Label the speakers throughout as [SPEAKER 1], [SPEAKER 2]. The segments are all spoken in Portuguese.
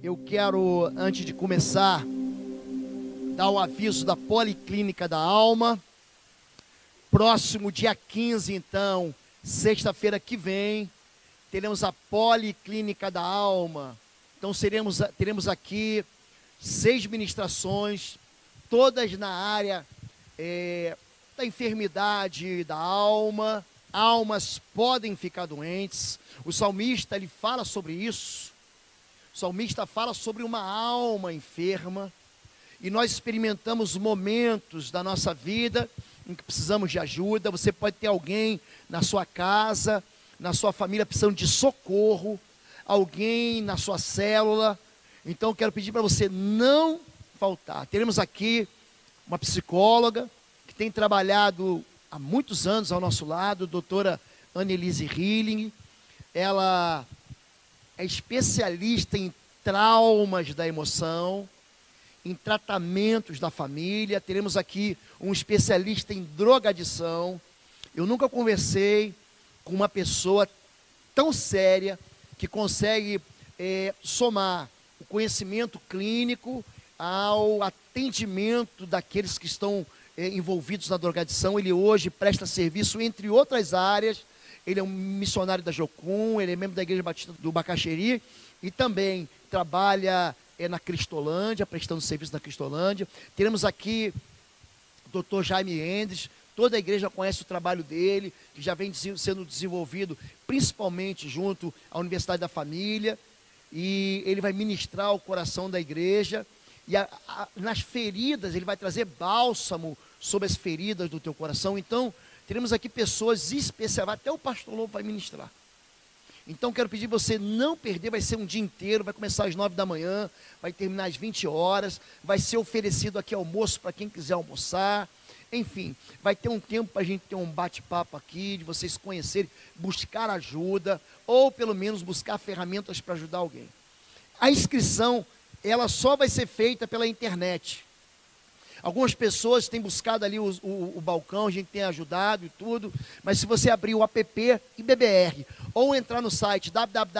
[SPEAKER 1] Eu quero, antes de começar, dar o aviso da Policlínica da Alma. Próximo dia 15, então, sexta-feira que vem, teremos a Policlínica da Alma. Então teremos aqui 6 ministrações, todas na área da enfermidade da alma. Almas podem ficar doentes. O salmista, ele fala sobre isso. O salmista fala sobre uma alma enferma. E nós experimentamos momentos da nossa vida em que precisamos de ajuda. Você pode ter alguém na sua casa, na sua família precisando de socorro, alguém na sua célula. Então eu quero pedir para você não faltar. Teremos aqui uma psicóloga que tem trabalhado há muitos anos ao nosso lado, a doutora Annelise Hilling. Ela é especialista em traumas da emoção, em tratamentos da família. Teremos aqui um especialista em drogadição. Eu nunca conversei com uma pessoa tão séria que consegue somar o conhecimento clínico ao atendimento daqueles que estão envolvidos na drogadição. Ele hoje presta serviço, entre outras áreas. Ele é um missionário da Jocum, ele é membro da Igreja Batista do Bacaxeri e também trabalha na Cristolândia, prestando serviço na Cristolândia. Teremos aqui o Dr. Jaime Endes. Toda a igreja conhece o trabalho dele, que já vem sendo desenvolvido principalmente junto à Universidade da Família, e ele vai ministrar o coração da igreja, e nas feridas ele vai trazer bálsamo sobre as feridas do teu coração. Então teremos aqui pessoas especiais, até o pastor Lobo vai ministrar. Então quero pedir para você não perder, vai ser um dia inteiro, vai começar às 9 da manhã, vai terminar às 20 horas, vai ser oferecido aqui almoço para quem quiser almoçar. Enfim, vai ter um tempo para a gente ter um bate-papo aqui, de vocês conhecerem, buscar ajuda, ou pelo menos buscar ferramentas para ajudar alguém. A inscrição, ela só vai ser feita pela internet. Algumas pessoas têm buscado ali o balcão, a gente tem ajudado e tudo, mas se você abrir o app IBBR, ou entrar no site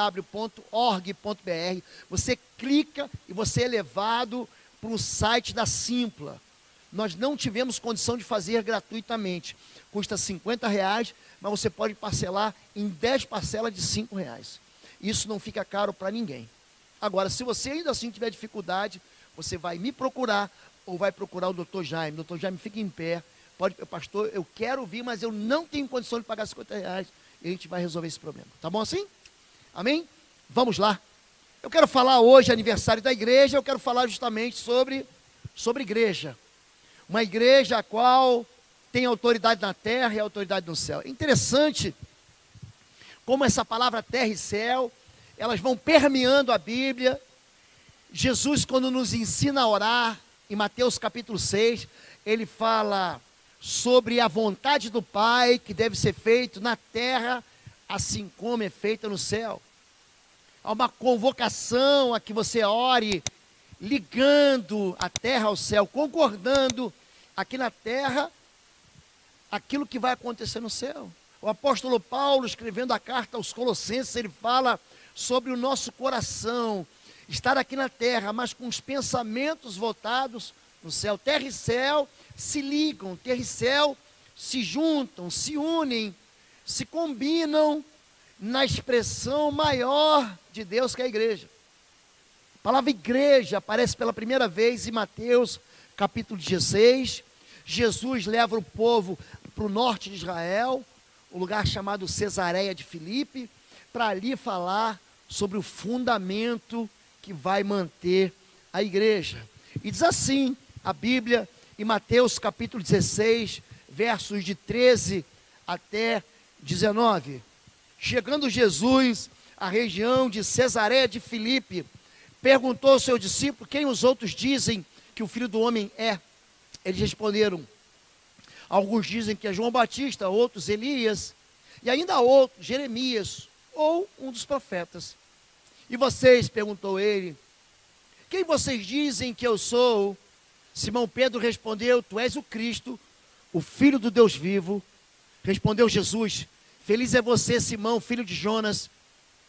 [SPEAKER 1] www.org.br, você clica e você é levado para o site da Simpla. Nós não tivemos condição de fazer gratuitamente. Custa R$50, mas você pode parcelar em 10 parcelas de R$5. Isso não fica caro para ninguém. Agora, se você ainda assim tiver dificuldade, você vai me procurar ou vai procurar o Dr. Jaime. Dr. Jaime, fica em pé. Pode, pastor, eu quero vir, mas eu não tenho condição de pagar R$50. E a gente vai resolver esse problema. Tá bom assim? Amém? Vamos lá. Eu quero falar hoje, aniversário da igreja, eu quero falar justamente sobre igreja. Uma igreja a qual tem autoridade na terra e autoridade no céu. É interessante como essa palavra terra e céu, elas vão permeando a Bíblia. Jesus, quando nos ensina a orar, em Mateus capítulo 6, ele fala sobre a vontade do Pai, que deve ser feito na terra, assim como é feita no céu. Há uma convocação a que você ore, ligando a terra ao céu, concordando aqui na terra, aquilo que vai acontecer no céu. O apóstolo Paulo, escrevendo a carta aos Colossenses, ele fala sobre o nosso coração, estar aqui na terra, mas com os pensamentos voltados no céu. Terra e céu se ligam, terra e céu se juntam, se unem, se combinam na expressão maior de Deus, que é a igreja. A palavra igreja aparece pela primeira vez em Mateus capítulo 16, Jesus leva o povo para o norte de Israel, um lugar chamado Cesareia de Filipe, para ali falar sobre o fundamento que vai manter a igreja. E diz assim a Bíblia, em Mateus capítulo 16, versos de 13 até 19. Chegando Jesus à região de Cesareia de Filipe, perguntou ao seu discípulo: quem os outros dizem que o Filho do Homem é? Eles responderam: alguns dizem que é João Batista, outros Elias, e ainda outros Jeremias, ou um dos profetas. E vocês, perguntou ele, quem vocês dizem que eu sou? Simão Pedro respondeu: tu és o Cristo, o Filho do Deus vivo. Respondeu Jesus: feliz é você, Simão, filho de Jonas,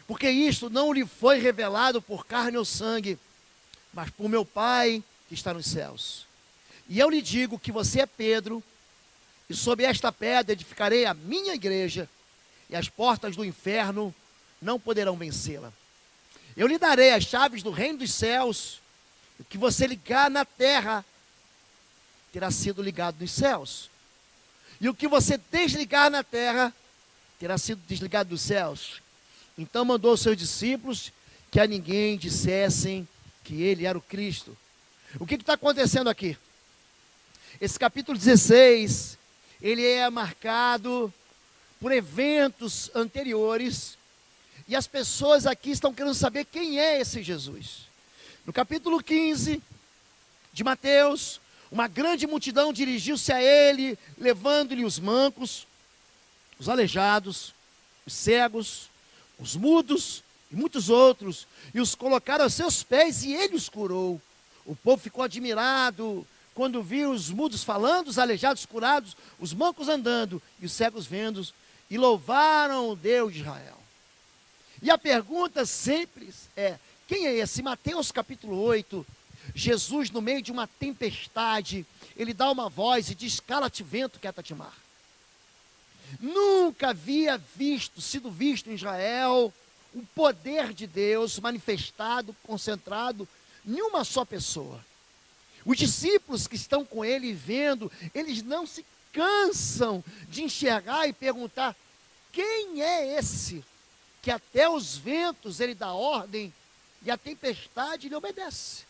[SPEAKER 1] porque isto não lhe foi revelado por carne ou sangue, mas por meu Pai que está nos céus. E eu lhe digo que você é Pedro, e sobre esta pedra edificarei a minha igreja, e as portas do inferno não poderão vencê-la. Eu lhe darei as chaves do reino dos céus. O que você ligar na terra terá sido ligado nos céus, e o que você desligar na terra terá sido desligado dos céus. Então mandou os seus discípulos que a ninguém dissessem que ele era o Cristo. O que está acontecendo aqui? Esse capítulo 16, ele é marcado por eventos anteriores, e as pessoas aqui estão querendo saber quem é esse Jesus. No capítulo 15 de Mateus, uma grande multidão dirigiu-se a ele, levando-lhe os mancos, os aleijados, os cegos, os mudos e muitos outros, e os colocaram aos seus pés, e ele os curou. O povo ficou admirado quando viu os mudos falando, os aleijados curados, os mancos andando e os cegos vendo, e louvaram o Deus de Israel. E a pergunta sempre é: quem é esse? Mateus capítulo 8, Jesus, no meio de uma tempestade, ele dá uma voz e diz: cala-te vento, quieta-te mar. Nunca havia sido visto em Israel o poder de Deus manifestado, concentrado em uma só pessoa. Os discípulos que estão com ele vendo, eles não se cansam de enxergar e perguntar: quem é esse que até os ventos ele dá ordem e a tempestade lhe obedece?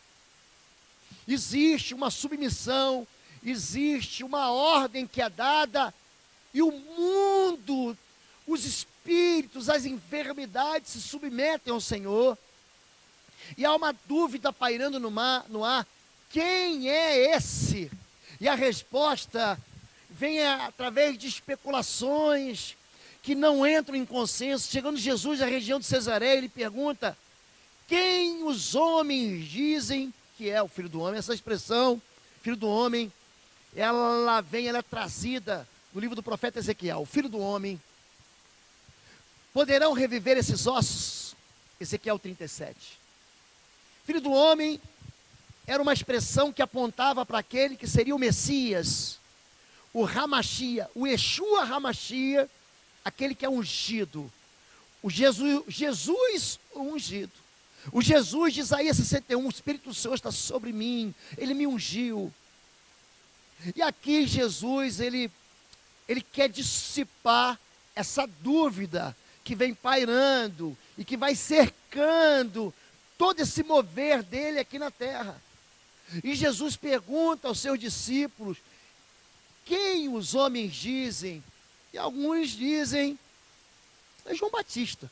[SPEAKER 1] Existe uma submissão, existe uma ordem que é dada, e o mundo, os espíritos, as enfermidades se submetem ao Senhor. E há uma dúvida pairando no ar: quem é esse? E a resposta vem através de especulações que não entram em consenso. Chegando Jesus à região de Cesareia, ele pergunta: quem os homens dizem que é o Filho do Homem? Essa expressão, Filho do Homem, ela é trazida no livro do profeta Ezequiel. O Filho do Homem, poderão reviver esses ossos? Ezequiel 37. Filho do Homem era uma expressão que apontava para aquele que seria o Messias, o Hamashia, o Yeshua Hamashia, aquele que é ungido, o Jesus ungido. O Jesus de Isaías 61, o Espírito do Senhor está sobre mim, ele me ungiu. E aqui Jesus, ele quer dissipar essa dúvida que vem pairando e que vai cercando todo esse mover dele aqui na terra. E Jesus pergunta aos seus discípulos: quem os homens dizem? E alguns dizem: é João Batista.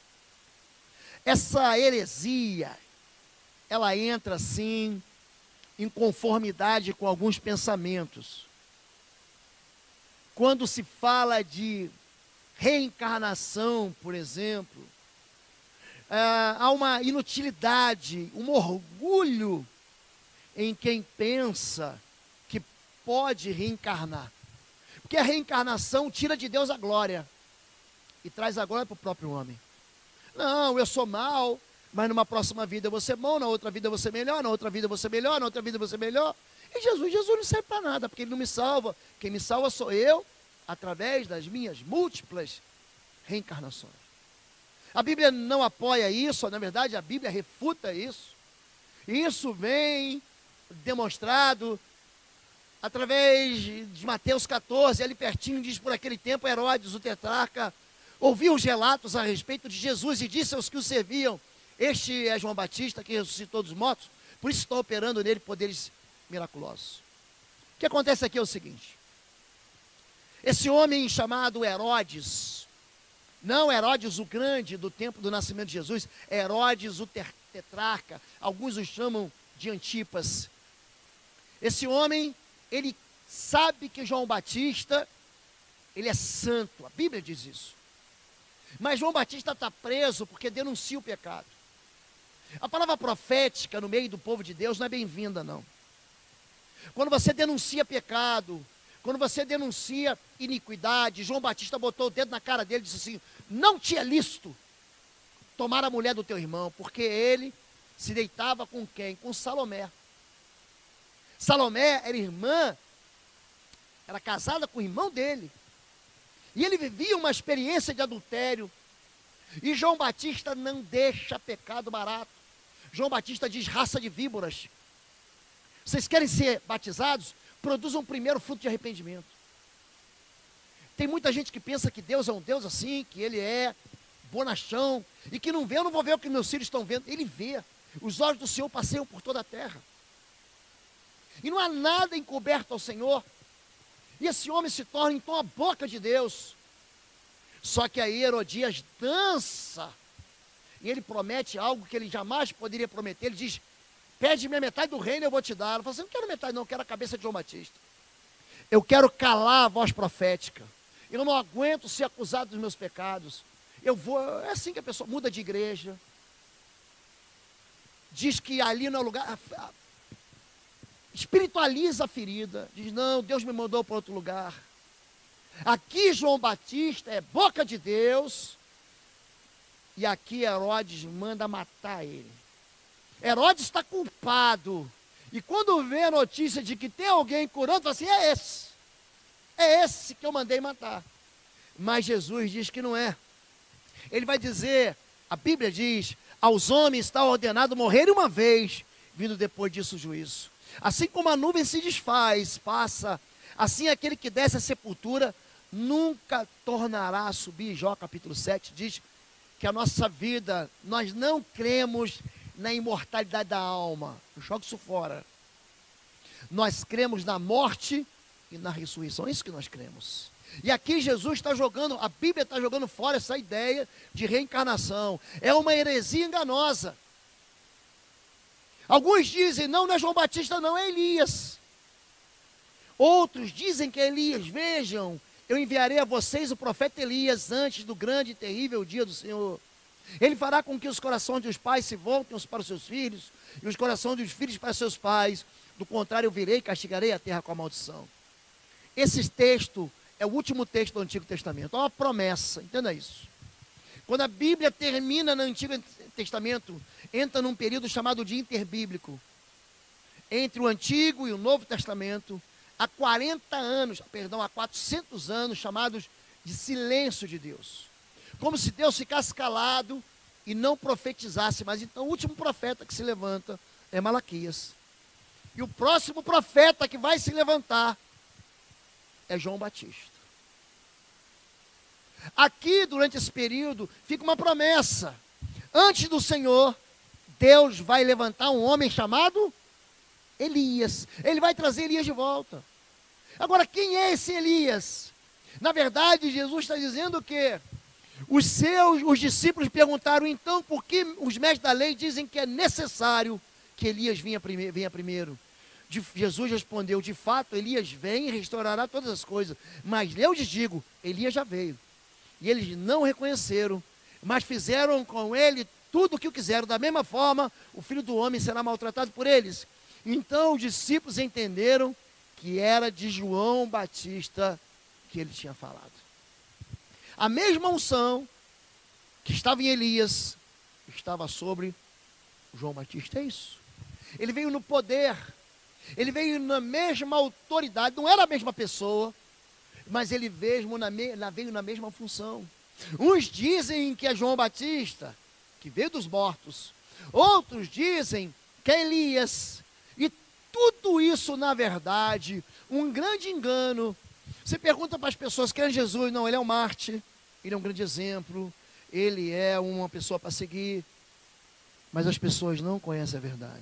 [SPEAKER 1] Essa heresia, ela entra assim em conformidade com alguns pensamentos. Quando se fala de reencarnação, por exemplo, há uma inutilidade, um orgulho em quem pensa que pode reencarnar. Porque a reencarnação tira de Deus a glória e traz a glória para o próprio homem. Não, eu sou mal, mas numa próxima vida eu vou ser bom, na outra vida eu vou ser melhor, na outra vida eu vou ser melhor, na outra vida eu vou ser melhor. E Jesus não serve para nada, porque ele não me salva. Quem me salva sou eu, através das minhas múltiplas reencarnações. A Bíblia não apoia isso, na verdade a Bíblia refuta isso. E isso vem demonstrado através de Mateus 14, ali pertinho, diz: por aquele tempo Herodes, o tetrarca, ouviu os relatos a respeito de Jesus e disse aos que o serviam: este é João Batista, que ressuscitou dos mortos, por isso está operando nele poderes miraculosos. O que acontece aqui é o seguinte: esse homem chamado Herodes, não Herodes o Grande do tempo do nascimento de Jesus, Herodes o tetrarca, alguns o chamam de Antipas. Esse homem, ele sabe que João Batista, ele é santo, a Bíblia diz isso. Mas João Batista está preso porque denuncia o pecado. A palavra profética no meio do povo de Deus não é bem-vinda, não. Quando você denuncia pecado, quando você denuncia iniquidade, João Batista botou o dedo na cara dele e disse assim: não te é lícito tomar a mulher do teu irmão, porque ele se deitava com quem? Com Salomé. Salomé era irmã, era casada com o irmão dele. E ele vivia uma experiência de adultério. E João Batista não deixa pecado barato. João Batista diz: raça de víboras, vocês querem ser batizados? Produzam primeiro fruto de arrependimento. Tem muita gente que pensa que Deus é um Deus assim, que Ele é bonachão, e que não vê, eu não vou ver o que meus filhos estão vendo. Ele vê. Os olhos do Senhor passeiam por toda a terra. E não há nada encoberto ao Senhor. E esse homem se torna então a boca de Deus. Só que aí Herodias dança. E ele promete algo que ele jamais poderia prometer. Ele diz: pede-me a metade do reino, eu vou te dar. Ela fala assim: não quero metade não, eu quero a cabeça de João Batista. Eu quero calar a voz profética. Eu não aguento ser acusado dos meus pecados. Eu vou. É assim que a pessoa muda de igreja. Diz que ali não é lugar. Espiritualiza a ferida. Diz: não, Deus me mandou para outro lugar. Aqui João Batista é boca de Deus. E aqui Herodes manda matar ele. Herodes está culpado. E quando vê a notícia de que tem alguém curando, fala assim: é esse. É esse que eu mandei matar. Mas Jesus diz que não é. Ele vai dizer, a Bíblia diz: aos homens está ordenado morrer uma vez, vindo depois disso o juízo. Assim como a nuvem se desfaz, passa, assim aquele que desce à sepultura nunca tornará a subir. Jó capítulo 7 diz que a nossa vida, nós não cremos na imortalidade da alma. Joga isso fora. Nós cremos na morte e na ressurreição. É isso que nós cremos. E aqui Jesus está jogando, a Bíblia está jogando fora essa ideia de reencarnação. É uma heresia enganosa. Alguns dizem: não, não é João Batista não, é Elias. Outros dizem que é Elias. Vejam, eu enviarei a vocês o profeta Elias antes do grande e terrível dia do Senhor. Ele fará com que os corações dos pais se voltem para os seus filhos, e os corações dos filhos para seus pais. Do contrário, eu virei e castigarei a terra com a maldição. Esse texto é o último texto do Antigo Testamento. É uma promessa, entenda isso. Quando a Bíblia termina no Antigo Testamento, entra num período chamado de interbíblico. Entre o Antigo e o Novo Testamento, há 40 anos, perdão, há 400 anos, chamados de silêncio de Deus. Como se Deus ficasse calado e não profetizasse. Mas então o último profeta que se levanta é Malaquias. E o próximo profeta que vai se levantar é João Batista. Aqui, durante esse período, fica uma promessa. Antes do Senhor, Deus vai levantar um homem chamado Elias. Ele vai trazer Elias de volta. Agora, quem é esse Elias? Na verdade, Jesus está dizendo que os discípulos perguntaram: então, por que os mestres da lei dizem que é necessário que Elias venha primeiro? Jesus respondeu: de fato, Elias vem e restaurará todas as coisas. Mas eu lhes digo, Elias já veio. E eles não reconheceram, mas fizeram com ele tudo o que o quiseram. Da mesma forma, o Filho do Homem será maltratado por eles. Então os discípulos entenderam que era de João Batista que ele tinha falado. A mesma unção que estava em Elias estava sobre João Batista. É isso. Ele veio no poder. Ele veio na mesma autoridade. Não era a mesma pessoa, mas ele veio na mesma função. Uns dizem que é João Batista, que veio dos mortos. Outros dizem que é Elias. E tudo isso, na verdade, um grande engano. Você pergunta para as pessoas: quem é Jesus? Não, ele é um mártir, ele é um grande exemplo, ele é uma pessoa para seguir. Mas as pessoas não conhecem a verdade.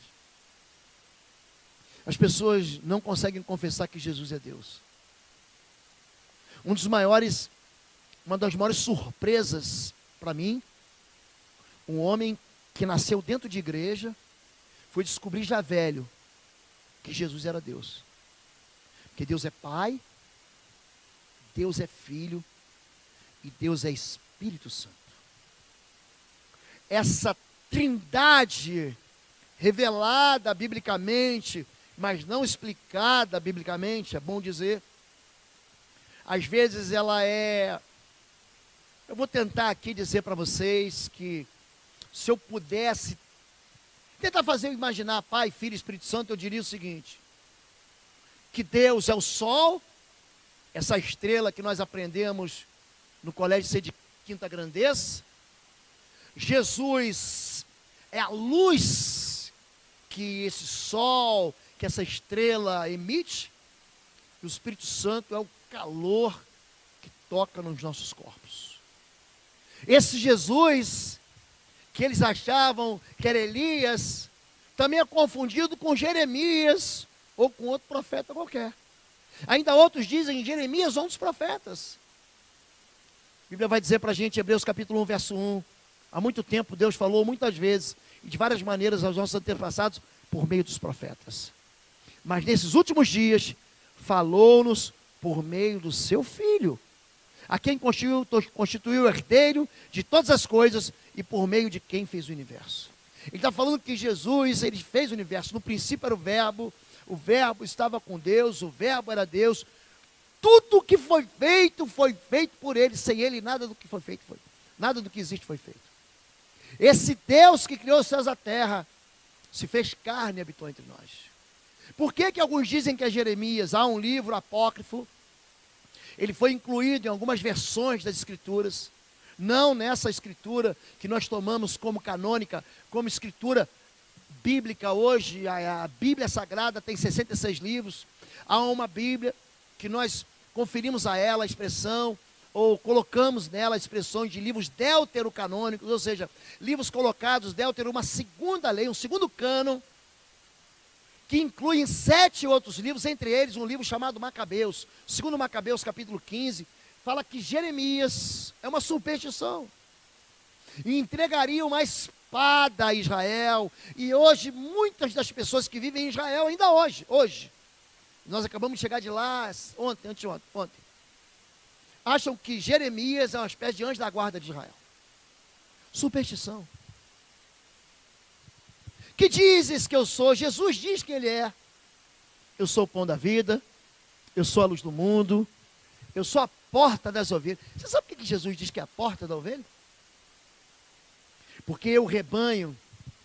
[SPEAKER 1] As pessoas não conseguem confessar que Jesus é Deus. Uma das maiores surpresas para mim, um homem que nasceu dentro de igreja, foi descobrir já velho que Jesus era Deus. Porque Deus é Pai, Deus é Filho e Deus é Espírito Santo. Essa trindade revelada biblicamente, mas não explicada biblicamente, é bom dizer. Às vezes ela é... Eu vou tentar aqui dizer para vocês que se eu pudesse tentar fazer eu imaginar Pai, Filho e Espírito Santo, eu diria o seguinte: que Deus é o sol, essa estrela que nós aprendemos no colégio ser de quinta grandeza. Jesus é a luz que esse sol, que essa estrela emite. E o Espírito Santo é o calor que toca nos nossos corpos. Esse Jesus, que eles achavam que era Elias, também é confundido com Jeremias, ou com outro profeta qualquer. Ainda outros dizem Jeremias, um dos profetas. A Bíblia vai dizer para a gente, Hebreus capítulo 1, verso 1, há muito tempo Deus falou muitas vezes, e de várias maneiras aos nossos antepassados, por meio dos profetas. Mas nesses últimos dias, falou-nos por meio do seu Filho, a quem constituiu o herdeiro de todas as coisas e por meio de quem fez o universo. Ele está falando que Jesus, ele fez o universo. No princípio era o verbo estava com Deus, o verbo era Deus. Tudo que foi feito por ele. Sem ele nada do que foi feito foi. Nada do que existe foi feito. Esse Deus que criou os céus e a terra se fez carne e habitou entre nós. Por que alguns dizem que é Jeremias? Há um livro apócrifo. Ele foi incluído em algumas versões das escrituras. Não nessa escritura que nós tomamos como canônica, como escritura bíblica hoje. A Bíblia Sagrada tem 66 livros. Há uma Bíblia que nós conferimos a ela a expressão, ou colocamos nela expressões de livros deuterocanônicos, ou seja, livros colocados deutero, uma segunda lei, um segundo cânon, que incluem 7 outros livros, entre eles um livro chamado Macabeus. Segundo Macabeus, capítulo 15, fala que Jeremias é uma superstição, e entregaria uma espada a Israel. E hoje, muitas das pessoas que vivem em Israel, ainda hoje, nós acabamos de chegar de lá, ontem, acham que Jeremias é uma espécie de anjo da guarda de Israel. Superstição. Que dizes que eu sou? Jesus diz que ele é. Eu sou o pão da vida, eu sou a luz do mundo, eu sou a porta das ovelhas. Você sabe por que Jesus diz que é a porta da ovelha? Porque o rebanho,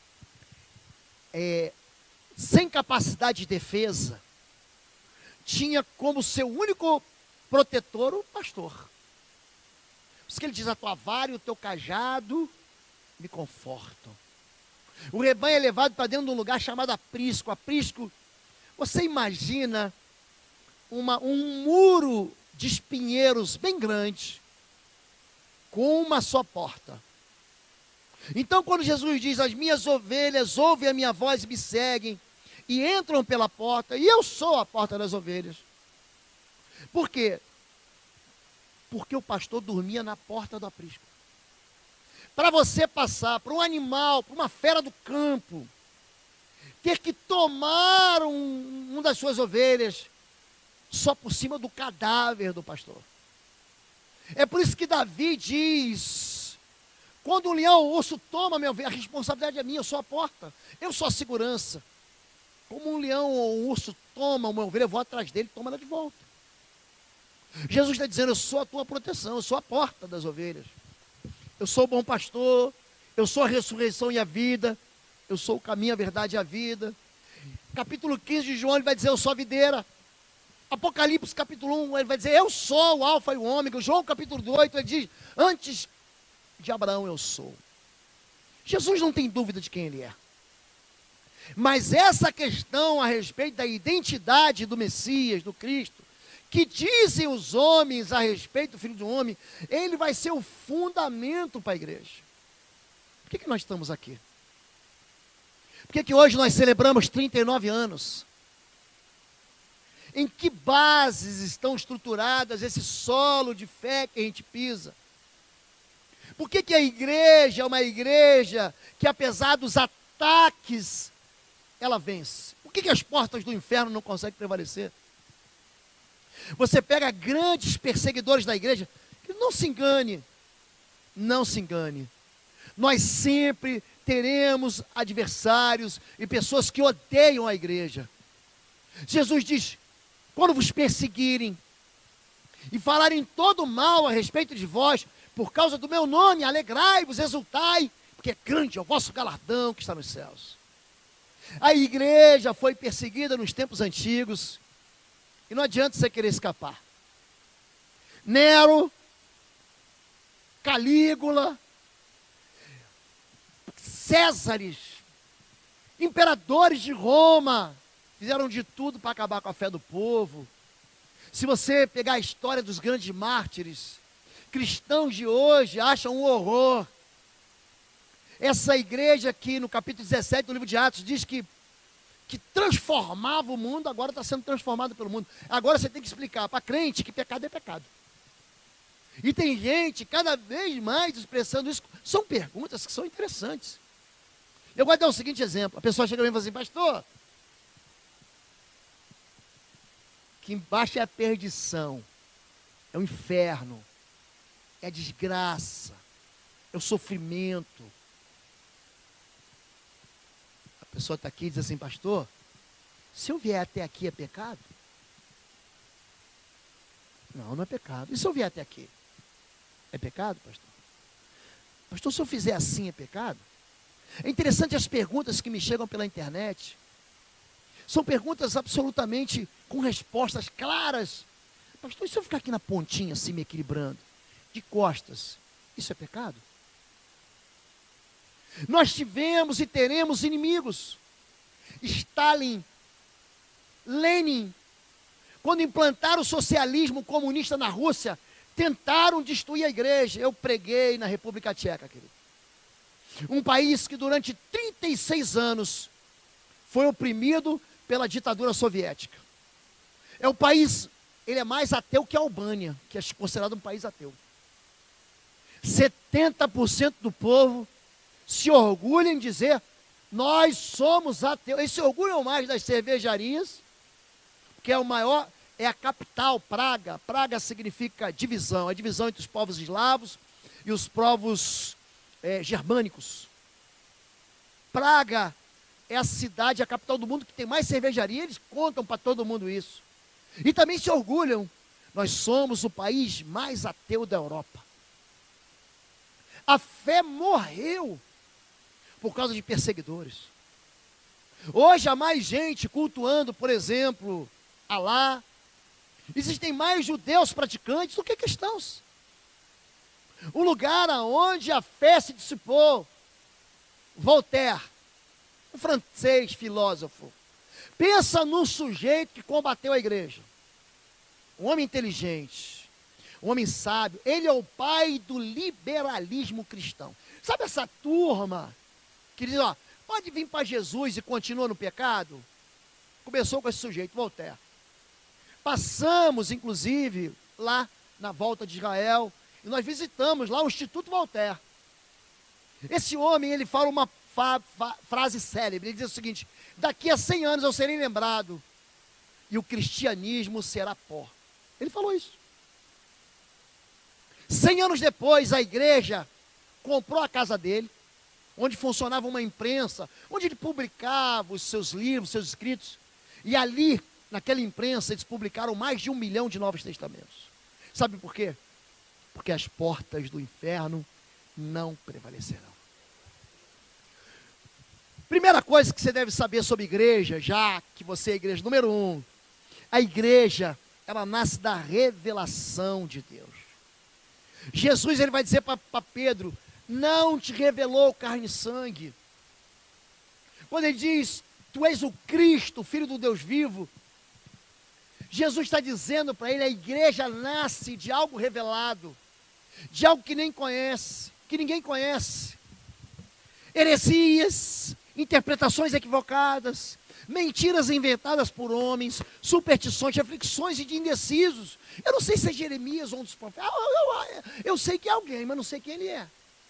[SPEAKER 1] sem capacidade de defesa, tinha como seu único protetor o pastor. Por isso que ele diz: a tua vara e o teu cajado me confortam. O rebanho é levado para dentro de um lugar chamado aprisco. Aprisco, você imagina um muro de espinheiros bem grande, com uma só porta. Então quando Jesus diz: as minhas ovelhas ouvem a minha voz e me seguem, e entram pela porta, e eu sou a porta das ovelhas. Por quê? Porque o pastor dormia na porta do aprisco. Para você passar, para um animal, para uma fera do campo, ter que tomar uma das suas ovelhas, só por cima do cadáver do pastor. É por isso que Davi diz: quando um leão ou um urso toma minha ovelha, a responsabilidade é minha, eu sou a porta, eu sou a segurança. Como um leão ou um urso toma uma ovelha, eu vou atrás dele e toma ela de volta. Jesus está dizendo: eu sou a tua proteção, eu sou a porta das ovelhas. Eu sou o bom pastor, eu sou a ressurreição e a vida, eu sou o caminho, a verdade e a vida. Capítulo 15 de João, ele vai dizer: eu sou a videira. Apocalipse capítulo 1, ele vai dizer: eu sou o alfa e o ômega. João capítulo 8, ele diz: antes de Abraão eu sou. Jesus não tem dúvida de quem ele é. Mas essa questão a respeito da identidade do Messias, do Cristo, que dizem os homens a respeito do Filho do Homem, ele vai ser o fundamento para a igreja. Por que nós estamos aqui? Por que hoje nós celebramos 39 anos? Em que bases estão estruturadas esse solo de fé que a gente pisa? Por que a igreja é uma igreja que, apesar dos ataques, ela vence? Por que as portas do inferno não conseguem prevalecer? Você pega grandes perseguidores da igreja, que não se engane, nós sempre teremos adversários e pessoas que odeiam a igreja. Jesus diz: quando vos perseguirem e falarem todo mal a respeito de vós, por causa do meu nome, alegrai-vos, exultai, porque é grande é o vosso galardão que está nos céus. A igreja foi perseguida nos tempos antigos, e não adianta você querer escapar. Nero, Calígula, Césares, imperadores de Roma, fizeram de tudo para acabar com a fé do povo. Se você pegar a história dos grandes mártires, cristãos de hoje acham um horror. Essa igreja aqui no capítulo 17 do livro de Atos diz que transformava o mundo, agora está sendo transformado pelo mundo. Agora você tem que explicar para crente que pecado é pecado. E tem gente cada vez mais expressando isso. São perguntas que são interessantes. Eu vou dar o seguinte exemplo. A pessoa chega e fala assim: pastor, que embaixo é a perdição, é o inferno, é a desgraça, é o sofrimento. A pessoa está aqui e diz assim: pastor, se eu vier até aqui é pecado? Não, não é pecado. E se eu vier até aqui? É pecado, pastor? Pastor, se eu fizer assim é pecado? É interessante as perguntas que me chegam pela internet. São perguntas absolutamente com respostas claras. Pastor, e se eu ficar aqui na pontinha assim me equilibrando, de costas, isso é pecado? Nós tivemos e teremos inimigos. Stalin, Lenin, quando implantaram o socialismo comunista na Rússia, tentaram destruir a igreja. Eu preguei na República Tcheca, querido. Um país que durante 36 anos foi oprimido pela ditadura soviética. É um país, ele é mais ateu que a Albânia, que é considerado um país ateu. 70% do povo se orgulha em dizer: nós somos ateus. Eles se orgulham mais das cervejarias, que é o maior, é a capital, Praga. Praga significa divisão, a divisão entre os povos eslavos e os povos germânicos. Praga é a cidade, a capital do mundo que tem mais cervejaria. Eles contam para todo mundo isso. E também se orgulham: nós somos o país mais ateu da Europa. A fé morreu por causa de perseguidores. Hoje há mais gente cultuando, por exemplo, Alá. Existem mais judeus praticantes do que cristãos. O lugar aonde a fé se dissipou. Voltaire, um francês filósofo. Pensa num sujeito que combateu a igreja. Um homem inteligente, um homem sábio. Ele é o pai do liberalismo cristão. Sabe essa turma que diz: ó, pode vir para Jesus e continua no pecado? Começou com esse sujeito, Voltaire. Passamos, inclusive, lá na volta de Israel, e nós visitamos lá o Instituto Voltaire. Esse homem, ele fala uma frase célebre. Ele diz o seguinte: daqui a 100 anos eu serei lembrado, e o cristianismo será pó. Ele falou isso. 100 anos depois, a igreja comprou a casa dele, onde funcionava uma imprensa, onde ele publicava os seus livros, seus escritos, e ali, naquela imprensa, eles publicaram mais de 1 milhão de Novos Testamentos. Sabe por quê? Porque as portas do inferno não prevalecerão. Primeira coisa que você deve saber sobre igreja, já que você é a igreja, número 1, a igreja, ela nasce da revelação de Deus. Jesus, ele vai dizer para Pedro: não te revelou carne e sangue. Quando ele diz: tu és o Cristo, o Filho do Deus vivo, Jesus está dizendo para ele: a igreja nasce de algo revelado, de algo que nem conhece, que ninguém conhece. Heresias, interpretações equivocadas, mentiras inventadas por homens, superstições, aflições e de indecisos. Eu não sei se é Jeremias ou um dos profetas. Eu sei que é alguém, mas não sei quem ele é.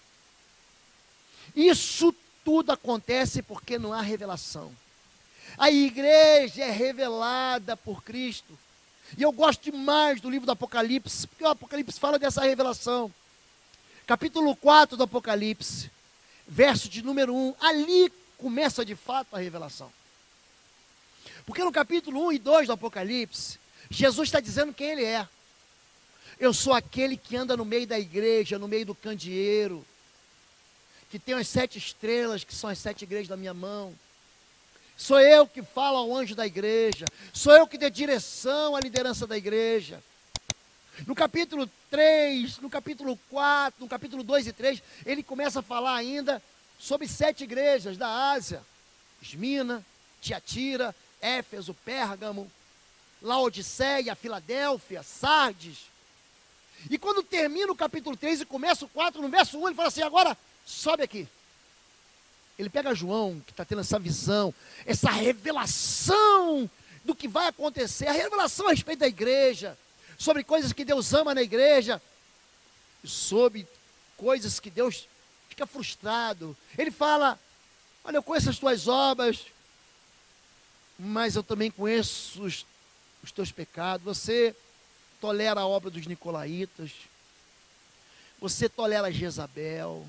[SPEAKER 1] Isso tudo acontece porque não há revelação. A igreja é revelada por Cristo. E eu gosto demais do livro do Apocalipse, porque o Apocalipse fala dessa revelação. Capítulo 4 do Apocalipse, verso de número 1, ali começa de fato a revelação. Porque no capítulo 1 e 2 do Apocalipse, Jesus está dizendo quem ele é. Eu sou aquele que anda no meio da igreja, no meio do candeeiro, que tem as 7 estrelas, que são as 7 igrejas da minha mão. Sou eu que falo ao anjo da igreja. Sou eu que dê direção à liderança da igreja. No capítulo 3, no capítulo 4, no capítulo 2 e 3, ele começa a falar ainda sobre 7 igrejas da Ásia. Esmina, Tiatira, Éfeso, Pérgamo, Laodiceia, Filadélfia, Sardes. E quando termina o capítulo 3 e começa o 4, no verso 1, ele fala assim, agora sobe aqui. Ele pega João, que está tendo essa visão, essa revelação do que vai acontecer, a revelação a respeito da igreja, sobre coisas que Deus ama na igreja, sobre coisas que Deus fica frustrado. Ele fala, olha, eu conheço as tuas obras, mas eu também conheço os teus pecados. Você tolera a obra dos nicolaítas, você tolera Jezabel,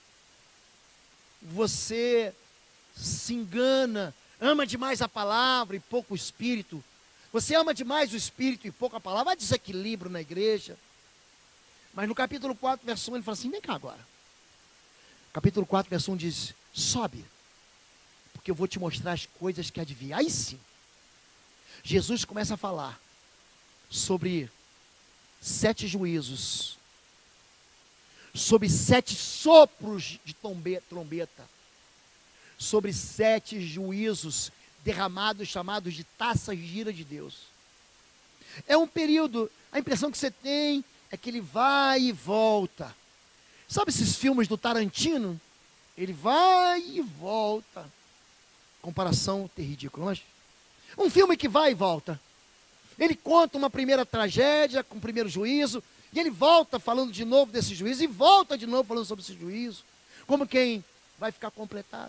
[SPEAKER 1] você se engana, ama demais a palavra e pouco o espírito. Você ama demais o espírito e pouco a palavra. Há desequilíbrio na igreja. Mas no capítulo 4, verso 1, ele fala assim, vem cá agora. Capítulo 4, verso 1 diz, sobe, porque eu vou te mostrar as coisas que há de vir. Aí sim, Jesus começa a falar sobre 7 juízos, sobre 7 sopros de trombeta, sobre 7 juízos derramados, chamados de taças de ira de Deus. É um período, a impressão que você tem é que ele vai e volta. Sabe esses filmes do Tarantino? Ele vai e volta. Comparação ridícula, mas um filme que vai e volta. Ele conta uma primeira tragédia, com o primeiro juízo, e ele volta falando de novo desse juízo, e volta de novo falando sobre esse juízo, como quem vai ficar completado.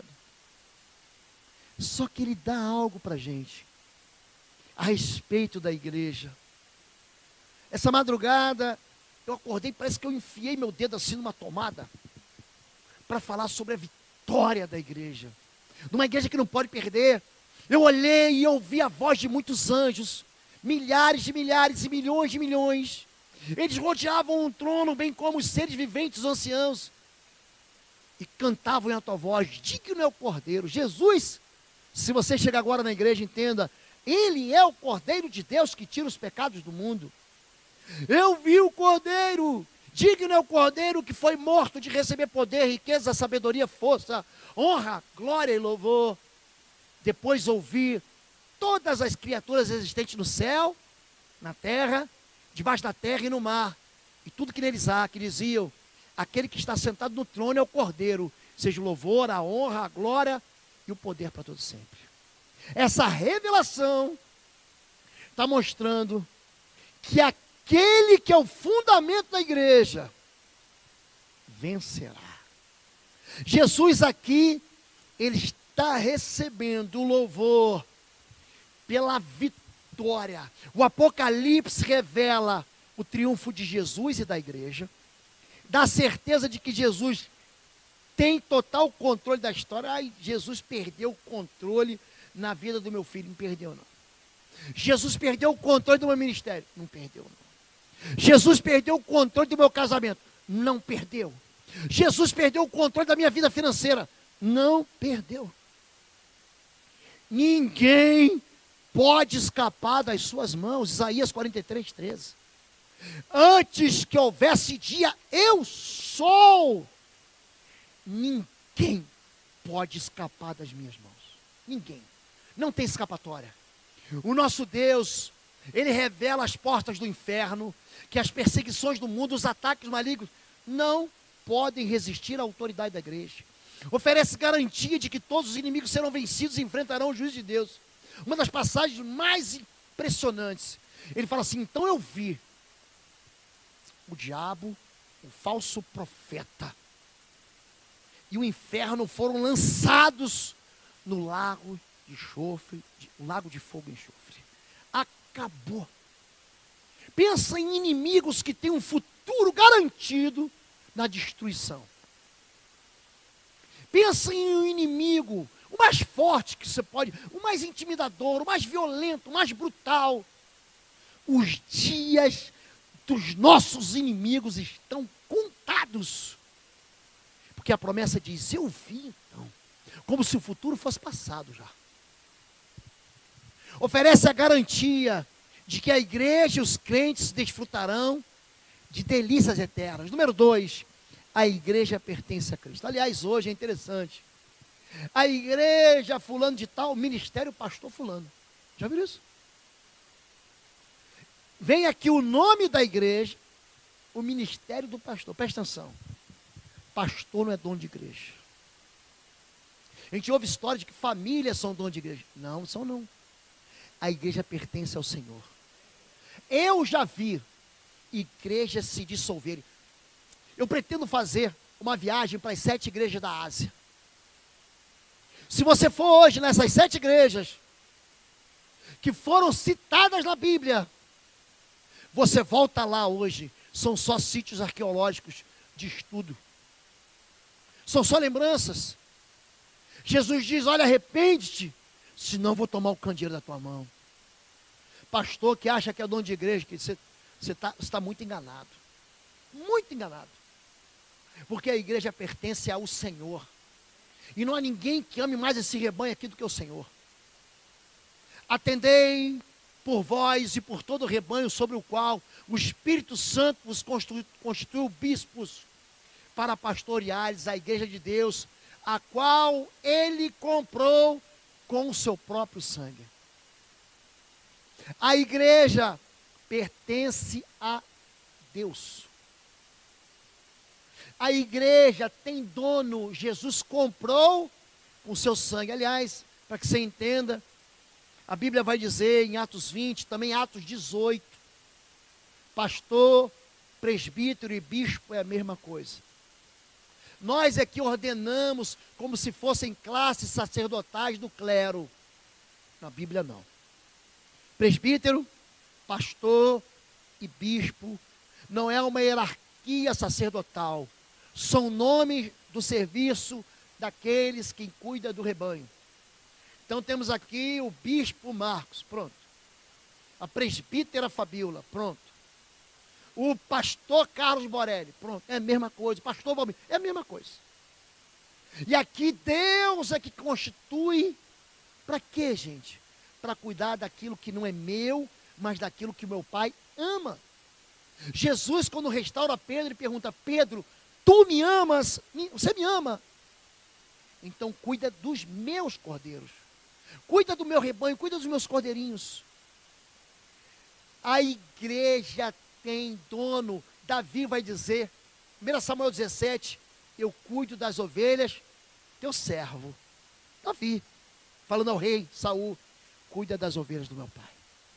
[SPEAKER 1] Só que ele dá algo para a gente, a respeito da igreja. Essa madrugada, eu acordei, parece que eu enfiei meu dedo assim numa tomada, para falar sobre a vitória da igreja, de uma igreja que não pode perder. Eu olhei e ouvi a voz de muitos anjos, milhares de milhares e milhões de milhões. Eles rodeavam um trono, bem como os seres viventes, os anciãos, e cantavam em alta voz, digno é o Cordeiro. Jesus, se você chega agora na igreja, entenda, Ele é o Cordeiro de Deus que tira os pecados do mundo. Eu vi o Cordeiro, digno é o Cordeiro que foi morto de receber poder, riqueza, sabedoria, força, honra, glória e louvor. Depois ouvi todas as criaturas existentes no céu, na terra, debaixo da terra e no mar, e tudo que neles há, que diziam, aquele que está sentado no trono é o Cordeiro, seja o louvor, a honra, a glória e o poder para todo sempre. Essa revelação está mostrando que aquele que é o fundamento da igreja vencerá. Jesus aqui, ele está recebendo o louvor pela vitória. O Apocalipse revela o triunfo de Jesus e da igreja, dá certeza de que Jesus tem total controle da história. Ai, Jesus perdeu o controle na vida do meu filho. Não perdeu, não. Jesus perdeu o controle do meu ministério. Não perdeu, não. Jesus perdeu o controle do meu casamento. Não perdeu. Jesus perdeu o controle da minha vida financeira. Não perdeu. Ninguém pode escapar das suas mãos. Isaías 43, 13. Antes que houvesse dia, eu sou. Ninguém pode escapar das minhas mãos. Ninguém. Não tem escapatória. O nosso Deus, Ele revela as portas do inferno, que as perseguições do mundo, os ataques malignos, não podem resistir à autoridade da igreja. Oferece garantia de que todos os inimigos serão vencidos e enfrentarão o juízo de Deus. Uma das passagens mais impressionantes, ele fala assim, então eu vi o diabo, o falso profeta, e o inferno foram lançados no lago de enxofre, lago de fogo e enxofre. Acabou. Pensa em inimigos que têm um futuro garantido na destruição. Pensa em um inimigo, o mais forte que você pode, o mais intimidador, o mais violento, o mais brutal. Os dias dos nossos inimigos estão contados. Porque a promessa diz, eu vi então, como se o futuro fosse passado já. Oferece a garantia de que a igreja e os crentes desfrutarão de delícias eternas. Número 2, a igreja pertence a Cristo. Aliás, hoje é interessante. A igreja fulano de tal, ministério pastor fulano. Já viu isso? Vem aqui o nome da igreja, o ministério do pastor. Presta atenção. Pastor não é dono de igreja. A gente ouve história de que famílias são dono de igreja. Não, são não. A igreja pertence ao Senhor. Eu já vi igrejas se dissolverem. Eu pretendo fazer uma viagem para as 7 igrejas da Ásia. Se você for hoje nessas 7 igrejas que foram citadas na Bíblia, você volta lá hoje, são só sítios arqueológicos de estudo. São só lembranças. Jesus diz, olha, arrepende-te, senão vou tomar o candeeiro da tua mão. Pastor que acha que é dono de igreja, que você está muito enganado. Muito enganado. Porque a igreja pertence ao Senhor. E não há ninguém que ame mais esse rebanho aqui do que o Senhor. Atendei por vós e por todo o rebanho sobre o qual o Espírito Santo vos constituiu bispos para pastoreares a igreja de Deus, a qual ele comprou com o seu próprio sangue. A igreja pertence a Deus. A igreja tem dono, Jesus comprou com seu sangue. Aliás, para que você entenda, a Bíblia vai dizer em Atos 20, também Atos 18, pastor, presbítero e bispo é a mesma coisa. Nós é que ordenamos como se fossem classes sacerdotais do clero. Na Bíblia não. Presbítero, pastor e bispo não é uma hierarquia sacerdotal. São nomes do serviço daqueles que cuidam do rebanho. Então temos aqui o bispo Marcos, pronto. A presbítera Fabíola, pronto. O pastor Carlos Borelli, pronto, é a mesma coisa. O pastor Valmir, é a mesma coisa. E aqui Deus é que constitui, para quê, gente? Para cuidar daquilo que não é meu, mas daquilo que o meu Pai ama. Jesus, quando restaura Pedro, ele pergunta, Pedro, tu me amas? Você me ama? Então cuida dos meus cordeiros. Cuida do meu rebanho, cuida dos meus cordeirinhos. A igreja tem dono. Davi vai dizer, 1 Samuel 17, eu cuido das ovelhas, teu servo. Davi, falando ao rei Saul, cuida das ovelhas do meu pai.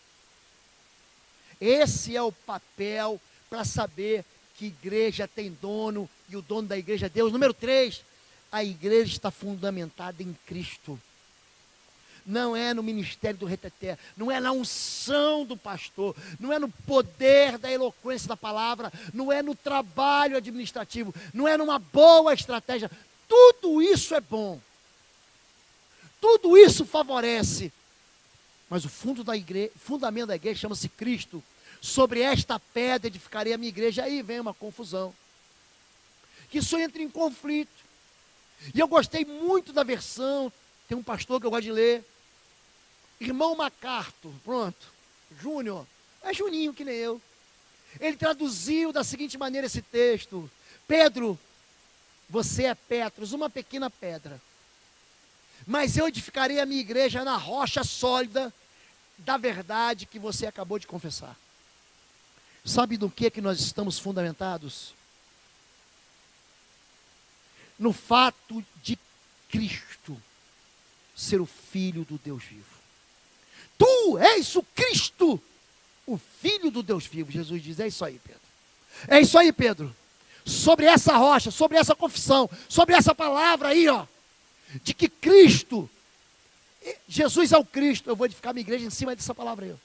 [SPEAKER 1] Esse é o papel para saber que igreja tem dono e o dono da igreja é Deus. Número 3, a igreja está fundamentada em Cristo. Não é no ministério do reteté, não é na unção do pastor, não é no poder da eloquência da palavra, não é no trabalho administrativo, não é numa boa estratégia. Tudo isso é bom. Tudo isso favorece. Mas o fundamento da igreja chama-se Cristo. Sobre esta pedra edificarei a minha igreja. Aí vem uma confusão. Que isso entra em conflito. E eu gostei muito da versão, tem um pastor que eu gosto de ler, irmão MacArthur, pronto, Júnior, é Juninho que nem eu. Ele traduziu da seguinte maneira esse texto: Pedro, você é Petros, uma pequena pedra, mas eu edificarei a minha igreja na rocha sólida da verdade que você acabou de confessar. Sabe do que nós estamos fundamentados? No fato de Cristo ser o Filho do Deus vivo. Tu és o Cristo, o Filho do Deus vivo. Jesus diz, é isso aí, Pedro. É isso aí, Pedro. Sobre essa rocha, sobre essa confissão, sobre essa palavra aí, ó, de que Cristo, Jesus é o Cristo, eu vou edificar minha igreja em cima dessa palavra aí, ó.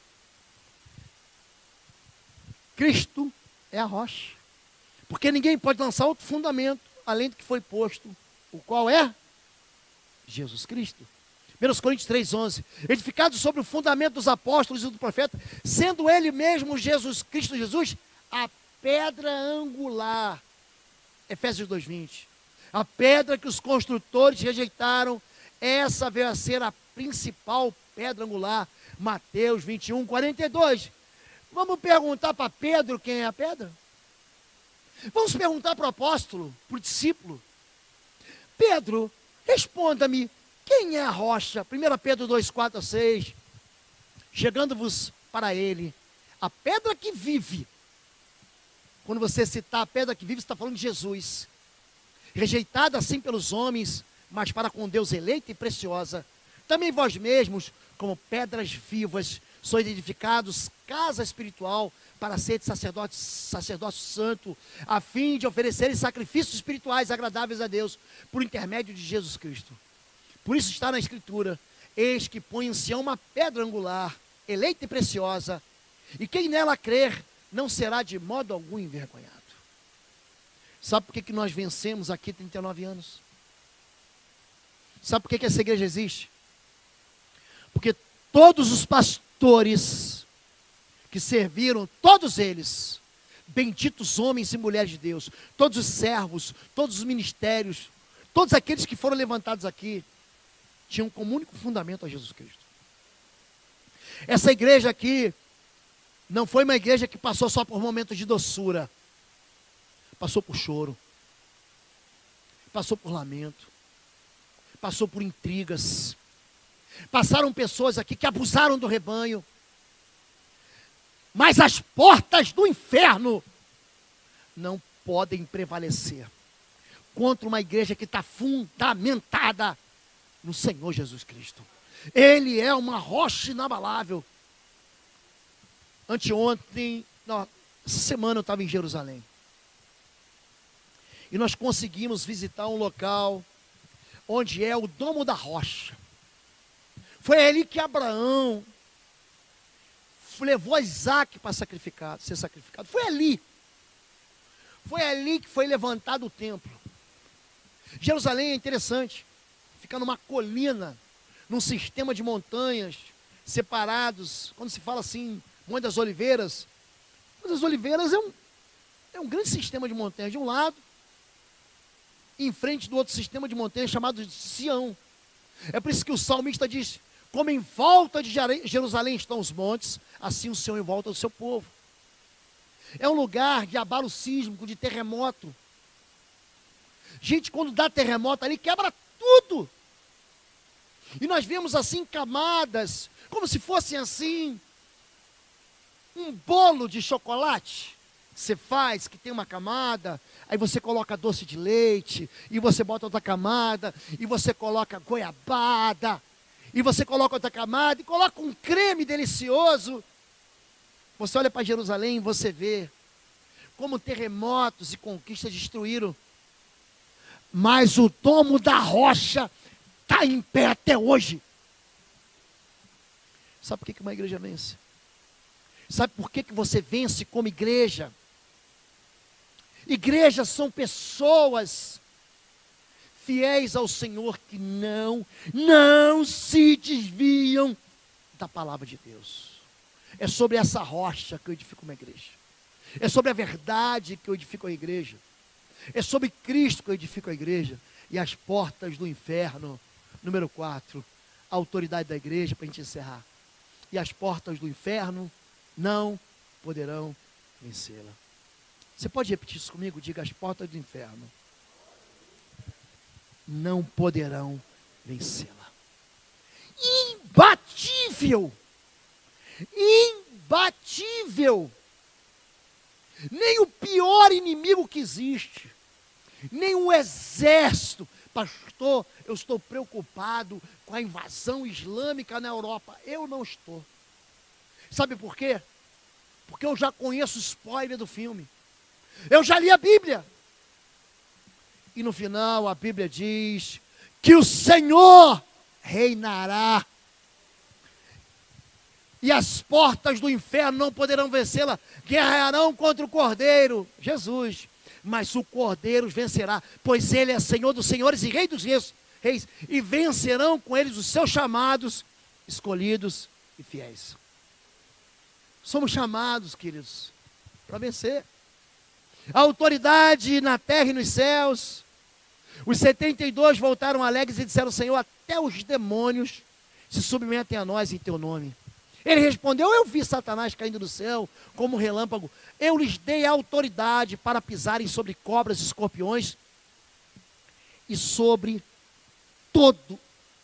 [SPEAKER 1] Cristo é a rocha. Porque ninguém pode lançar outro fundamento, além do que foi posto, o qual é Jesus Cristo. 1 Coríntios 3,11, edificado sobre o fundamento dos apóstolos e do profeta, sendo ele mesmo Jesus Cristo Jesus, a pedra angular. Efésios 2,20. A pedra que os construtores rejeitaram, essa veio a ser a principal pedra angular. Mateus 21, 42. Vamos perguntar para Pedro quem é a pedra? Vamos perguntar para o apóstolo, para o discípulo. Pedro, responda-me, quem é a rocha? 1 Pedro 2, 4 a 6. Chegando-vos para ele, a pedra que vive. Quando você citar a pedra que vive, você está falando de Jesus. Rejeitada assim pelos homens, mas para com Deus eleita e preciosa. Também vós mesmos, como pedras vivas, sois edificados casa espiritual para ser sacerdócio santo, a fim de oferecerem sacrifícios espirituais agradáveis a Deus, por intermédio de Jesus Cristo. Por isso está na Escritura, eis que põe em Sião uma pedra angular, eleita e preciosa, e quem nela crer, não será de modo algum envergonhado. Sabe por que nós vencemos aqui 39 anos? Sabe por que essa igreja existe? Porque todos os pastores que serviram, todos eles, benditos homens e mulheres de Deus, todos os servos, todos os ministérios, todos aqueles que foram levantados aqui, tinham como único fundamento a Jesus Cristo. Essa igreja aqui não foi uma igreja que passou só por momentos de doçura. Passou por choro. Passou por lamento. Passou por intrigas. Passaram pessoas aqui que abusaram do rebanho. Mas as portas do inferno não podem prevalecer contra uma igreja que está fundamentada no Senhor Jesus Cristo. Ele é uma rocha inabalável. Anteontem, não, essa semana eu estava em Jerusalém. E nós conseguimos visitar um local onde é o Domo da Rocha. Foi ali que Abraão levou Isaac para ser sacrificado. Foi ali. Foi ali que foi levantado o templo. Jerusalém é interessante. Fica numa colina, num sistema de montanhas separados. Quando se fala assim, Monte das Oliveiras, Monte das Oliveiras é um grande sistema de montanhas. De um lado, em frente do outro sistema de montanhas chamado de Sião. É por isso que o salmista diz: como em volta de Jerusalém estão os montes, assim o Senhor em volta do seu povo. É um lugar de abalo sísmico, de terremoto. Gente, quando dá terremoto ali, quebra tudo. E nós vemos assim camadas, como se fossem assim, um bolo de chocolate. Você faz, que tem uma camada, aí você coloca doce de leite, e você bota outra camada, e você coloca goiabada, e você coloca outra camada, e coloca um creme delicioso. Você olha para Jerusalém e você vê como terremotos e conquistas destruíram. Mas o Domo da Rocha está em pé até hoje. Sabe por que uma igreja vence? Sabe por que você vence como igreja? Igrejas são pessoas fiéis ao Senhor que não se desviam da palavra de Deus. É sobre essa rocha que eu edifico uma igreja. É sobre a verdade que eu edifico a igreja. É sobre Cristo que eu edifico a igreja. E as portas do inferno, número 4, a autoridade da igreja, para a gente encerrar. E as portas do inferno não poderão vencê-la. Você pode repetir isso comigo? Diga: as portas do inferno não poderão vencê-la. Imbatível! Imbatível! Nem o pior inimigo que existe, nem um exército. Pastor, eu estou preocupado com a invasão islâmica na Europa. Eu não estou. Sabe por quê? Porque eu já conheço o spoiler do filme. Eu já li a Bíblia. E no final a Bíblia diz que o Senhor reinará. E as portas do inferno não poderão vencê-la. Guerrearão contra o Cordeiro, Jesus. Mas o Cordeiro vencerá, pois Ele é Senhor dos senhores e Rei dos reis. E vencerão com eles os seus chamados, escolhidos e fiéis. Somos chamados, queridos, para vencer. A autoridade na terra e nos céus. Os 72 voltaram alegres e disseram: Senhor, até os demônios se submetem a nós em teu nome. Ele respondeu: eu vi Satanás caindo do céu como um relâmpago. Eu lhes dei autoridade para pisarem sobre cobras e escorpiões e sobre todo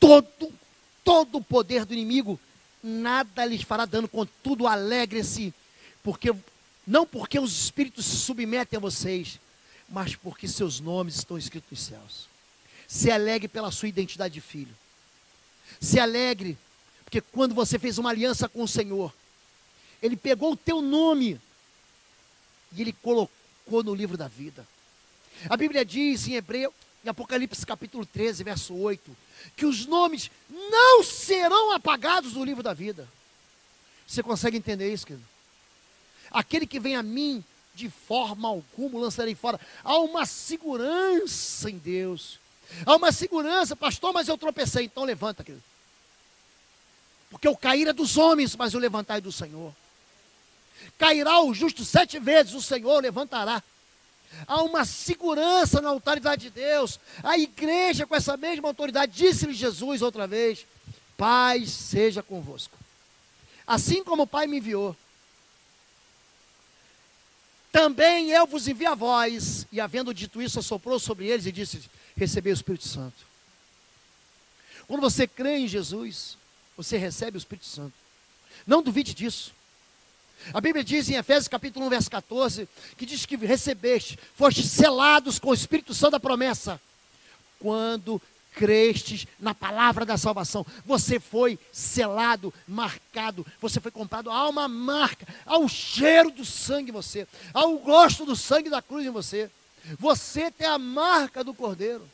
[SPEAKER 1] o poder do inimigo. Nada lhes fará dano, contudo alegrem-se, não porque os espíritos se submetem a vocês, mas porque seus nomes estão escritos nos céus. Se alegre pela sua identidade de filho. Se alegre, porque quando você fez uma aliança com o Senhor, Ele pegou o teu nome e Ele colocou no livro da vida. A Bíblia diz em Apocalipse capítulo 13, verso 8, que os nomes não serão apagados do livro da vida. Você consegue entender isso, querido? Aquele que vem a mim, de forma alguma o lançarei fora. Há uma segurança em Deus. Há uma segurança, pastor, mas eu tropecei. Então levanta, querido. Porque o cair é dos homens, mas o levantar é do Senhor. Cairá o justo 7 vezes, o Senhor levantará. Há uma segurança na autoridade de Deus. A igreja, com essa mesma autoridade, disse-lhe Jesus outra vez: paz seja convosco. Assim como o Pai me enviou, também eu vos envio a vós. E havendo dito isso, assoprou sobre eles e disse: recebei o Espírito Santo. Quando você crê em Jesus, você recebe o Espírito Santo. Não duvide disso. A Bíblia diz em Efésios capítulo 1, verso 14, que diz que recebeste, fostes selados com o Espírito Santo da promessa, quando crestes na palavra da salvação. Você foi selado, marcado, você foi comprado, há uma marca, há o cheiro do sangue em você, há o gosto do sangue da cruz em você. Você tem a marca do Cordeiro.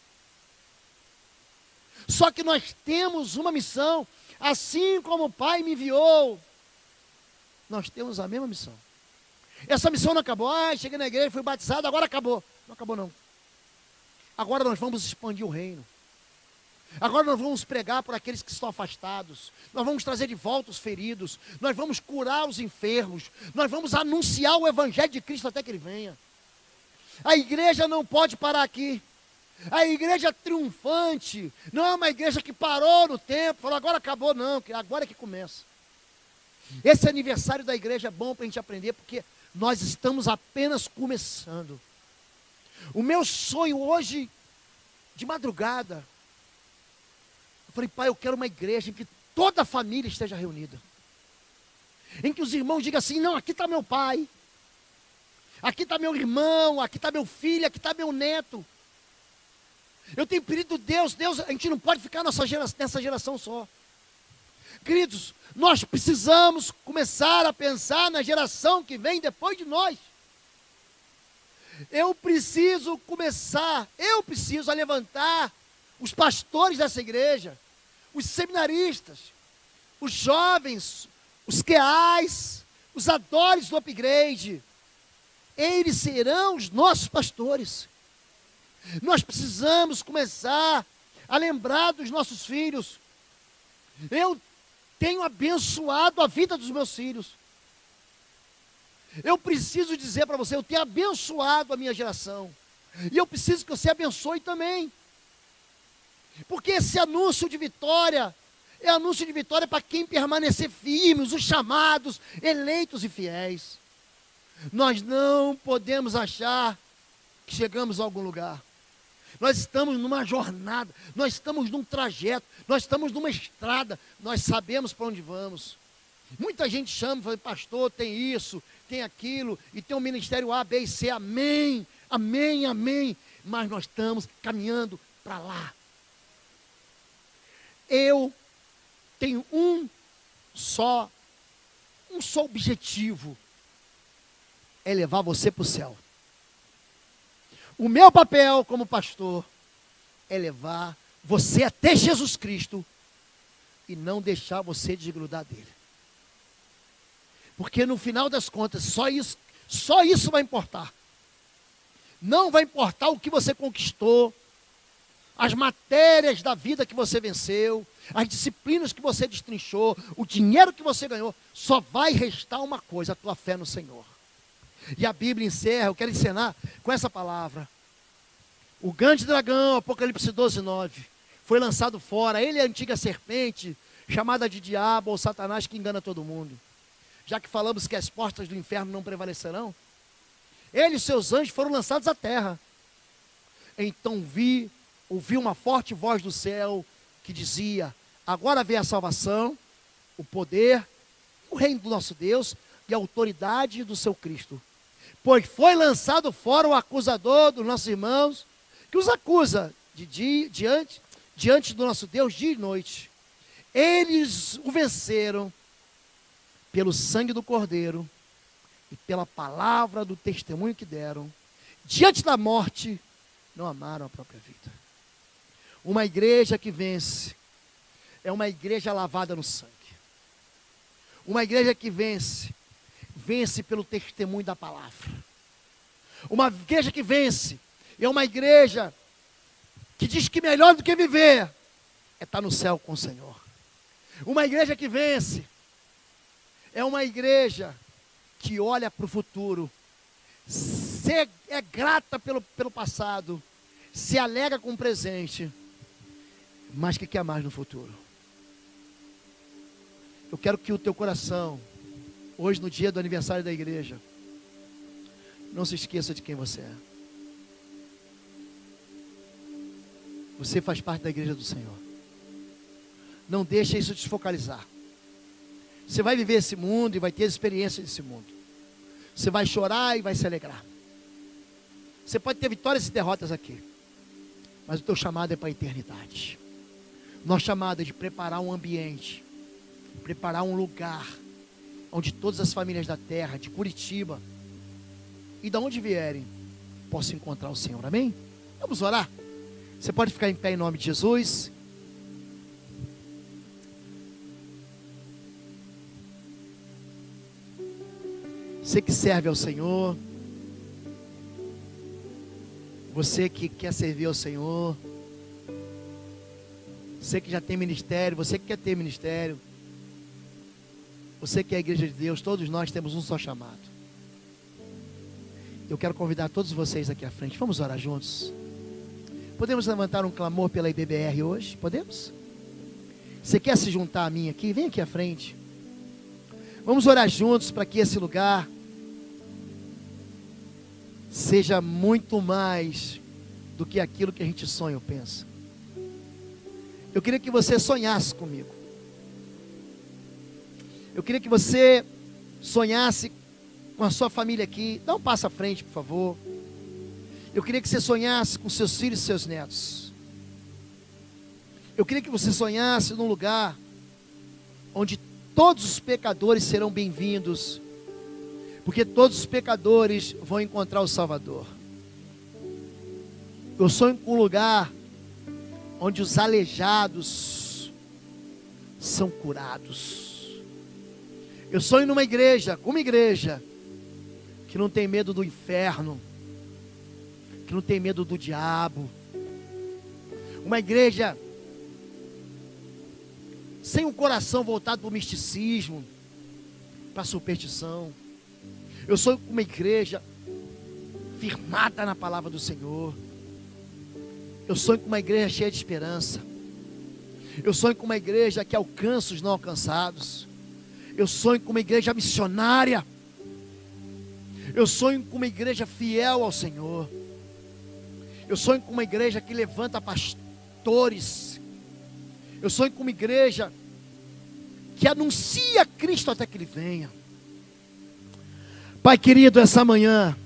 [SPEAKER 1] Só que nós temos uma missão, assim como o Pai me enviou, nós temos a mesma missão. Essa missão não acabou. Cheguei na igreja, fui batizado, agora acabou. Não acabou não. Agora nós vamos expandir o reino. Agora nós vamos pregar por aqueles que estão afastados. Nós vamos trazer de volta os feridos. Nós vamos curar os enfermos. Nós vamos anunciar o Evangelho de Cristo até que Ele venha. A igreja não pode parar aqui. A igreja triunfante não é uma igreja que parou no tempo, falou agora acabou, não, agora é que começa. Esse aniversário da igreja é bom para a gente aprender, porque nós estamos apenas começando. O meu sonho hoje, de madrugada, eu falei: pai, eu quero uma igreja em que toda a família esteja reunida. Em que os irmãos digam assim: não, aqui está meu pai, aqui está meu irmão, aqui está meu filho, aqui está meu neto. Eu tenho pedido Deus, a gente não pode ficar nessa geração só. Queridos, nós precisamos começar a pensar na geração que vem depois de nós. Eu preciso a levantar os pastores dessa igreja, os seminaristas, os jovens, os QAs, os adores do upgrade. Eles serão os nossos pastores. Nós precisamos começar a lembrar dos nossos filhos. Eu tenho abençoado a vida dos meus filhos. Eu preciso dizer para você: eu tenho abençoado a minha geração. E eu preciso que você abençoe também. Porque esse anúncio de vitória é anúncio de vitória para quem permanecer firmes, os chamados, eleitos e fiéis. Nós não podemos achar que chegamos a algum lugar. Nós estamos numa jornada, nós estamos num trajeto, nós estamos numa estrada, nós sabemos para onde vamos. Muita gente chama e fala: pastor, tem isso, tem aquilo, e tem um ministério A, B e C, amém, amém, amém. Mas nós estamos caminhando para lá. Eu tenho um só objetivo: é levar você para o céu. O meu papel como pastor é levar você até Jesus Cristo e não deixar você desgrudar dele. Porque no final das contas, só isso vai importar. Não vai importar o que você conquistou, as matérias da vida que você venceu, as disciplinas que você destrinchou, o dinheiro que você ganhou. Só vai restar uma coisa: a tua fé no Senhor. E a Bíblia encerra, eu quero encenar com essa palavra: O grande dragão, Apocalipse 12:9, foi lançado fora. Ele é a antiga serpente, chamada de diabo ou Satanás, que engana todo mundo. Já que falamos que as portas do inferno não prevalecerão, ele e seus anjos foram lançados à terra. Então ouvi uma forte voz do céu que dizia: agora vem a salvação, o poder, o reino do nosso Deus e a autoridade do seu Cristo. Pois foi lançado fora o acusador dos nossos irmãos, que os acusa diante do nosso Deus dia e noite. Eles o venceram pelo sangue do Cordeiro e pela palavra do testemunho que deram. Diante da morte, não amaram a própria vida. Uma igreja que vence é uma igreja lavada no sangue. Uma igreja que vence pelo testemunho da palavra. Uma igreja que vence é uma igreja que diz que melhor do que viver é estar no céu com o Senhor. Uma igreja que vence é uma igreja que olha para o futuro, é grata pelo passado, se alegra com o presente, mas que quer mais no futuro. Eu quero que o teu coração, hoje no dia do aniversário da igreja, não se esqueça de quem você é. Você faz parte da igreja do Senhor. Não deixe isso te focalizar. Você vai viver esse mundo e vai ter experiência desse mundo. Você vai chorar e vai se alegrar. Você pode ter vitórias e derrotas aqui, mas o teu chamado é para a eternidade. Nosso chamado é de preparar um ambiente, preparar um lugar onde todas as famílias da terra, de Curitiba e de onde vierem, possam encontrar o Senhor. Amém? Vamos orar? Você pode ficar em pé em nome de Jesus. Você que serve ao Senhor, você que quer servir ao Senhor, você que já tem ministério, você que quer ter ministério, você que é a igreja de Deus, todos nós temos um só chamado. Eu quero convidar todos vocês aqui à frente. Vamos orar juntos. Podemos levantar um clamor pela IBBR hoje? Podemos? Você quer se juntar a mim aqui? Vem aqui à frente. Vamos orar juntos para que esse lugar seja muito mais do que aquilo que a gente sonha ou pensa. Eu queria que você sonhasse comigo. Eu queria que você sonhasse com a sua família aqui. Dá um passo à frente, por favor. Eu queria que você sonhasse com seus filhos e seus netos. Eu queria que você sonhasse num lugar onde todos os pecadores serão bem-vindos, porque todos os pecadores vão encontrar o Salvador. Eu sonho com um lugar onde os aleijados são curados. Eu sonho numa igreja, uma igreja que não tem medo do inferno, que não tem medo do diabo. Uma igreja sem um coração voltado para o misticismo, para a superstição. Eu sou uma igreja firmada na palavra do Senhor. Eu sonho com uma igreja cheia de esperança. Eu sonho com uma igreja que alcança os não alcançados. Eu sonho com uma igreja missionária. Eu sonho com uma igreja fiel ao Senhor. Eu sonho com uma igreja que levanta pastores. Eu sonho com uma igreja que anuncia Cristo até que Ele venha. Pai querido, essa manhã,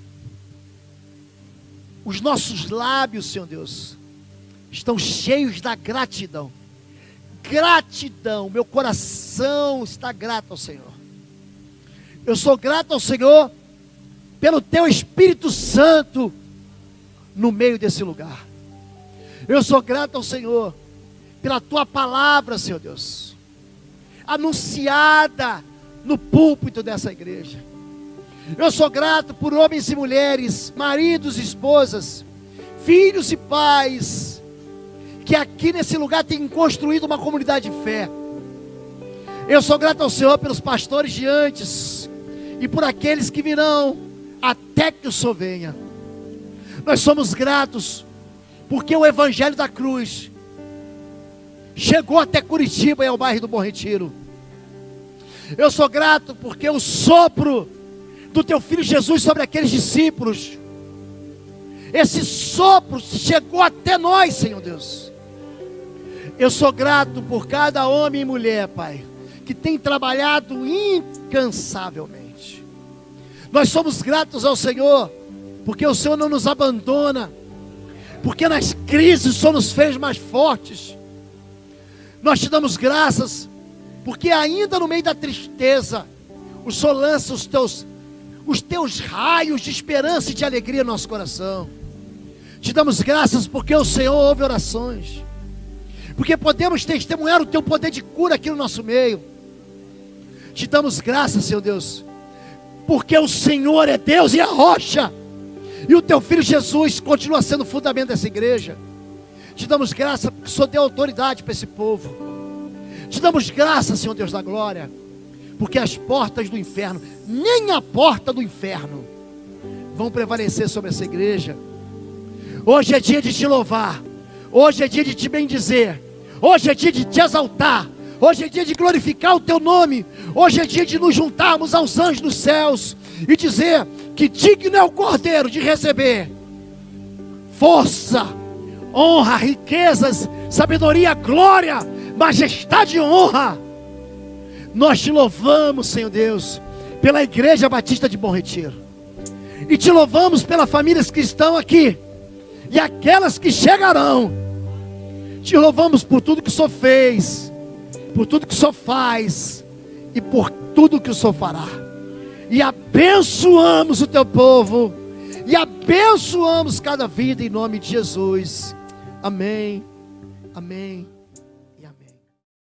[SPEAKER 1] os nossos lábios, Senhor Deus, estão cheios da gratidão. Gratidão, meu coração está grato ao Senhor. Eu sou grato ao Senhor pelo Teu Espírito Santo no meio desse lugar. Eu sou grato ao Senhor pela Tua palavra, Senhor Deus, anunciada no púlpito dessa igreja. Eu sou grato por homens e mulheres, maridos e esposas, filhos e pais, que aqui nesse lugar têm construído uma comunidade de fé. Eu sou grato ao Senhor pelos pastores de antes e por aqueles que virão até que o Senhor venha. Nós somos gratos porque o evangelho da cruz chegou até Curitiba e ao bairro do Bom Retiro. Eu sou grato porque o sopro do teu filho Jesus sobre aqueles discípulos, esse sopro chegou até nós, Senhor Deus. Eu sou grato por cada homem e mulher, Pai, que tem trabalhado incansavelmente. Nós somos gratos ao Senhor, porque o Senhor não nos abandona, porque nas crises só nos fez mais fortes. Nós te damos graças, porque ainda no meio da tristeza, o Senhor lança os teus raios de esperança e de alegria no nosso coração. Te damos graças porque o Senhor ouve orações, porque podemos testemunhar o teu poder de cura aqui no nosso meio. Te damos graças, Senhor Deus, porque o Senhor é Deus e a rocha, e o teu filho Jesus continua sendo o fundamento dessa igreja. Te damos graças porque o Senhor deu autoridade para esse povo. Te damos graças, Senhor Deus da glória, porque as portas do inferno, nem a porta do inferno, vão prevalecer sobre essa igreja. Hoje é dia de te louvar, hoje é dia de te bendizer, hoje é dia de te exaltar, hoje é dia de glorificar o teu nome, hoje é dia de nos juntarmos aos anjos dos céus e dizer que digno é o Cordeiro de receber força, honra, riquezas, sabedoria, glória, majestade e honra. Nós te louvamos, Senhor Deus, pela Igreja Batista de Bom Retiro, e te louvamos pelas famílias que estão aqui e aquelas que chegarão. Te louvamos por tudo que o Senhor fez, por tudo que o Senhor faz e por tudo que o Senhor fará. E abençoamos o teu povo, e abençoamos cada vida em nome de Jesus. Amém, amém.